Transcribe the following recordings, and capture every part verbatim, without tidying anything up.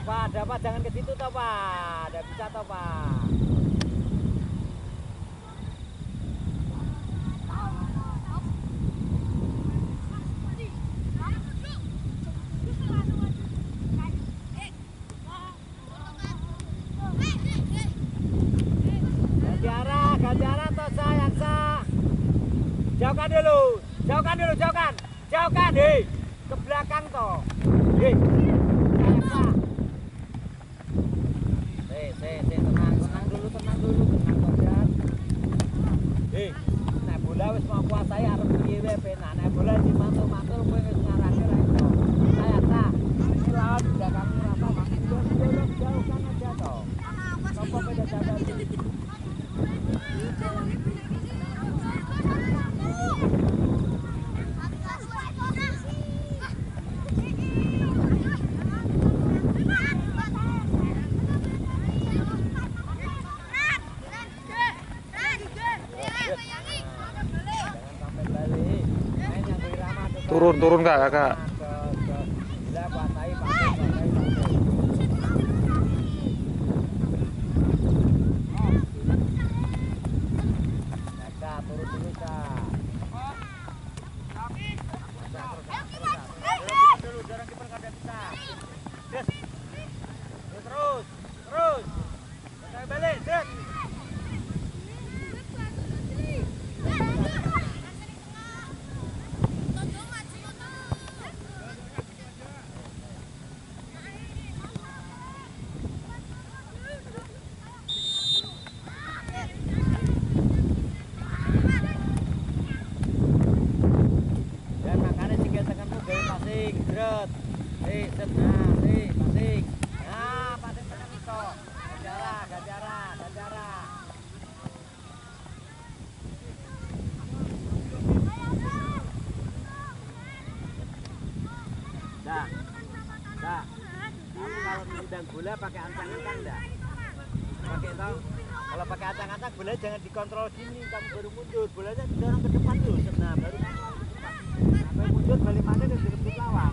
Pak, ada apa? Jangan ke situ toh Pak. Ada bisa toh Pak. Jauhkan dulu, jauhkan dulu, jauhkan, jauhkan, hei, ke belakang toh, hei, hei, hei, tenang, tenang dulu, tenang dulu, tenang toh, hei, nek bola wis mau kuasai arep piye penak, nek bola di mantul-mantul kowe wis ngarake ra iso, saya tak, ini lawan belakang apa, makin jauh, jauhkan aja toh, nopo beda jauh. Turun, turun kak, kakak. Terus, terus, balik, terus. Hei, nah, hei, pasing. Nah, pasing tekan itu. Gajara, gajara, gajara. Dah, dah. Kamu kalau menendang bola pakai ancang-ancang enggak? Pakai tau? Kalau pakai ancang-ancang bola jangan dikontrol gini, kamu baru mundur. Bolanya didorong ke depan dulu. Nah, baru kamu sampai mundur balik mana dan direbut lawan.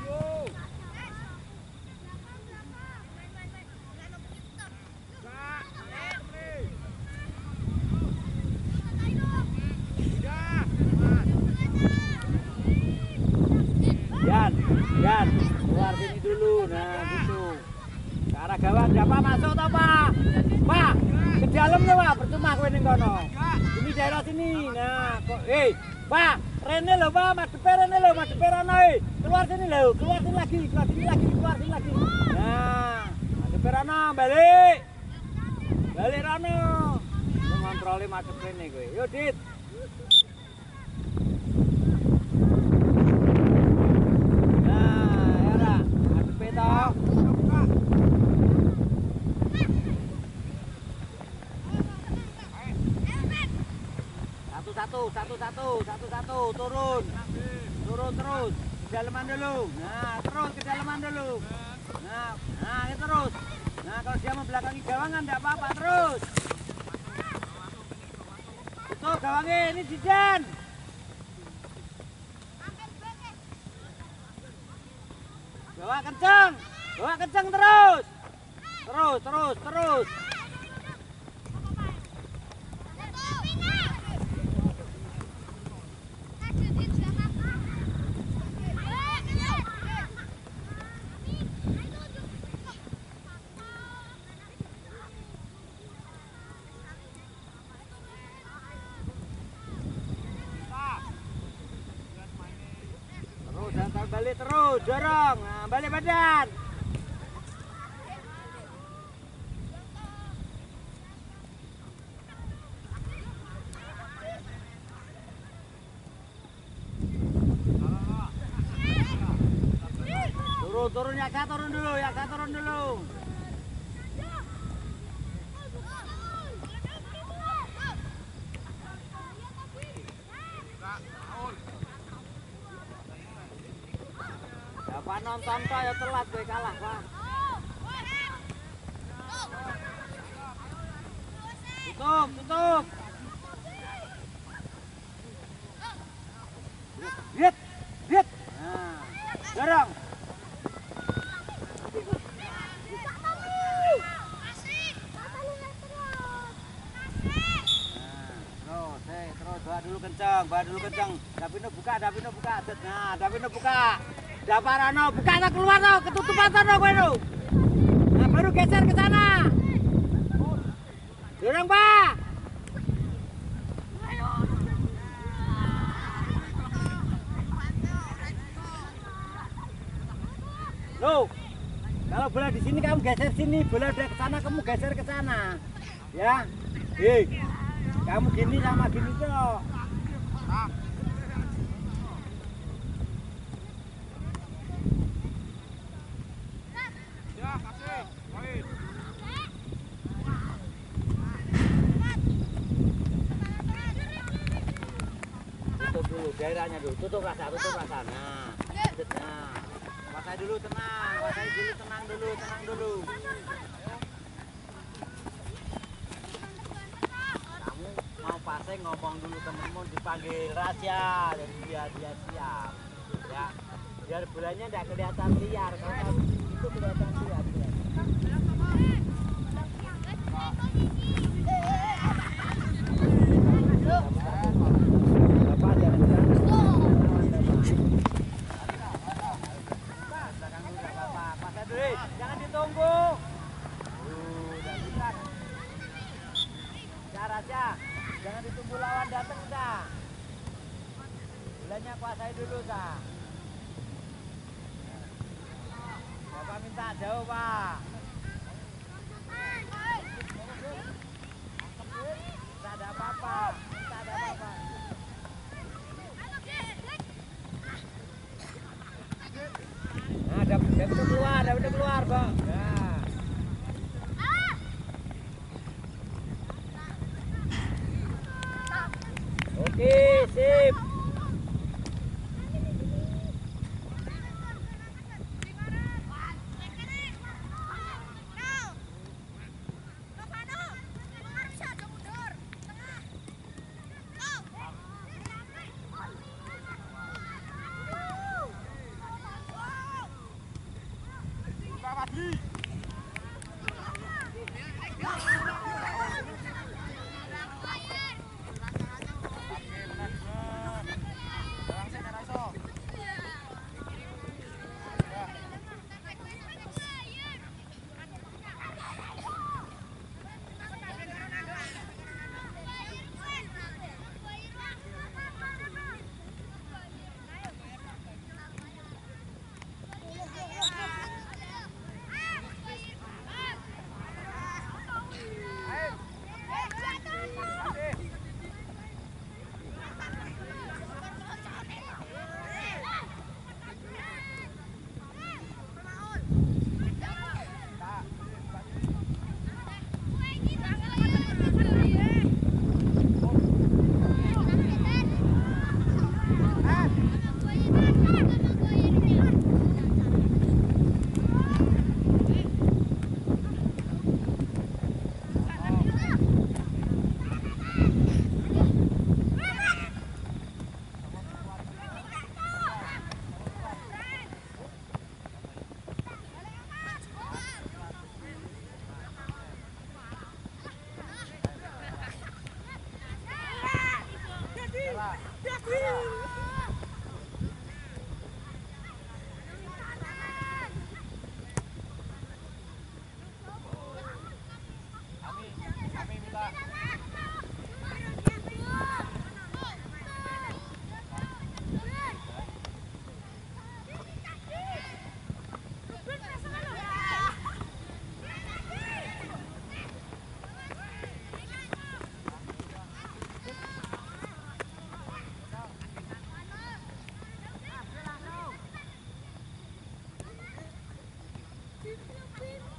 Dan keluar sini dulu, nah gitu. Ke arah gawang, siapa masuk toh Pak? Pak, ke dalam ya Pak, percuma kowe ning kono. Ini daerah sini, nah kok, hei, Pak, rene lho Pak, madepe rene lho, madepe rono, hei. Keluar sini lho, keluar sini lagi, keluar sini lagi, keluar sini lagi. Nah, madepe rono, balik. Balik rono. Lu ngontroli madepe rene kowe. Yo, Dit. Satu, satu, satu, satu, satu, turun, turun terus, ke dalaman dulu, nah terus ke dalaman dulu, nah, nah ini terus, nah kalau dia membelakangi gawangan tidak apa-apa terus, itu gawangnya ini Jijan, bawa kencang, bawa kencang terus, terus, terus, terus. Balik terus, dorong, nah, balik badan. Turun, turun, ya kak, turun dulu, ya kak, turun dulu. Pak nonton kok ya telat gue kalah Pak. Tutup, tutup. Lihat, lihat. Nah, dorong. tambah dulu kencang. Davino buka, Davino buka. Nah, Davino buka. Daparano buka tak keluar no, ketutupan no kowe no. Nah, baru geser ke sana. Dorong, Pak. Loh, kalau bola di sini kamu geser sini, bola udah ke sana kamu geser ke sana. Ya. Hei. Kamu gini sama gini tuh. Ya, kasih. Poin. Tutup dulu daerahnya dulu. Tutup rasa, tutup rasa. Nah. Nah. Kuasai dulu tenang, kuasai dulu tenang dulu, tenang dulu. Kamu mau pasang ngomong dulu temenmu dipanggil raja dan biar dia siap. Ya. Biar bolanya enggak kelihatan liar. Kalau itu kelihatan liar. Jangan ditunggu. Udah bisa. Cara aja. Jangan ditunggu lawan datang dah. Bolanya kuasai dulu dah. Bapak minta jauh, Pak. Tak ada apa-apa. Tak ada apa-apa. Nah, David udah keluar, David udah keluar, Bang. Nah. Oke, sip. Beep, beep, beep.